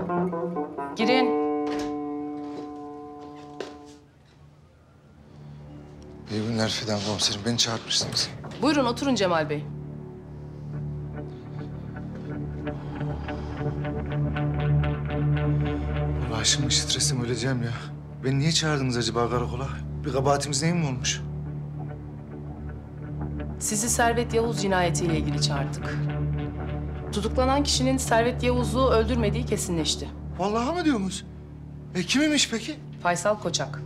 Girin. İyi günler Fidan komiserim. Beni çağırtmışsınız. Buyurun oturun Cemal Bey. Vallahi şimdi stresim öleceğim ya. Beni niye çağırdınız acaba karakola? Bir kabahatimiz neyim mi olmuş? Sizi Servet Yavuz cinayetiyle ilgili çağırdık. Tutuklanan kişinin Servet Yavuz'u öldürmediği kesinleşti. Vallahi mı diyorsunuz? Kimmiş peki? Faysal Koçak.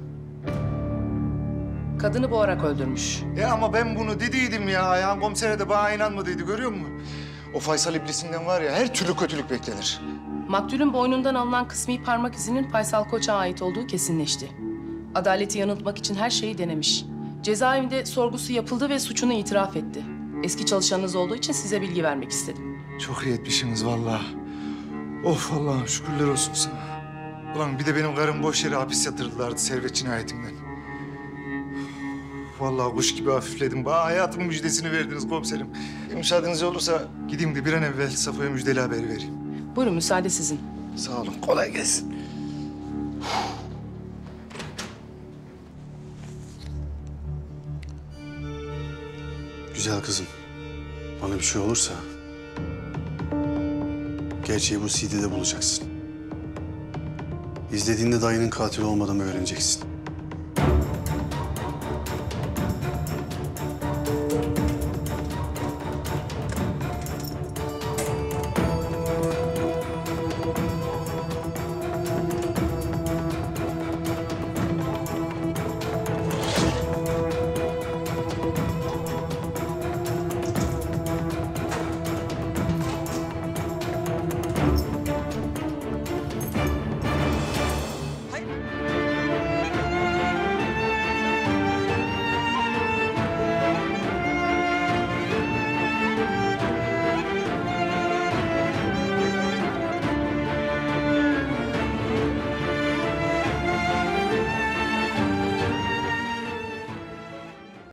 Kadını boğarak öldürmüş. Ama ben bunu dediydim ya. Ayhan komisere de bana inanmadıydı, görüyor musun? O Faysal iblisinden var ya, her türlü kötülük beklenir. Maktulün boynundan alınan kısmi parmak izinin Faysal Koçak'a ait olduğu kesinleşti. Adaleti yanıltmak için her şeyi denemiş. Cezaevinde sorgusu yapıldı ve suçunu itiraf etti. Eski çalışanınız olduğu için size bilgi vermek istedim. Çok iyi etmişsiniz vallahi. Of Allah'ım, şükürler olsun sana. Ulan bir de benim karım boş yere hapis yatırdılardı Servet cinayetinden. Vallahi kuş gibi hafifledim. Bana hayatımın müjdesini verdiniz komiserim. Müsaadeniz olursa gideyim de bir an evvel Safo'ya müjdeli haberi vereyim. Buyurun müsaade sizin. Sağ olun, kolay gelsin. Güzel kızım, bana bir şey olursa gerçeği bu CD'de bulacaksın. İzlediğinde dayının katil olmadığımı öğreneceksin.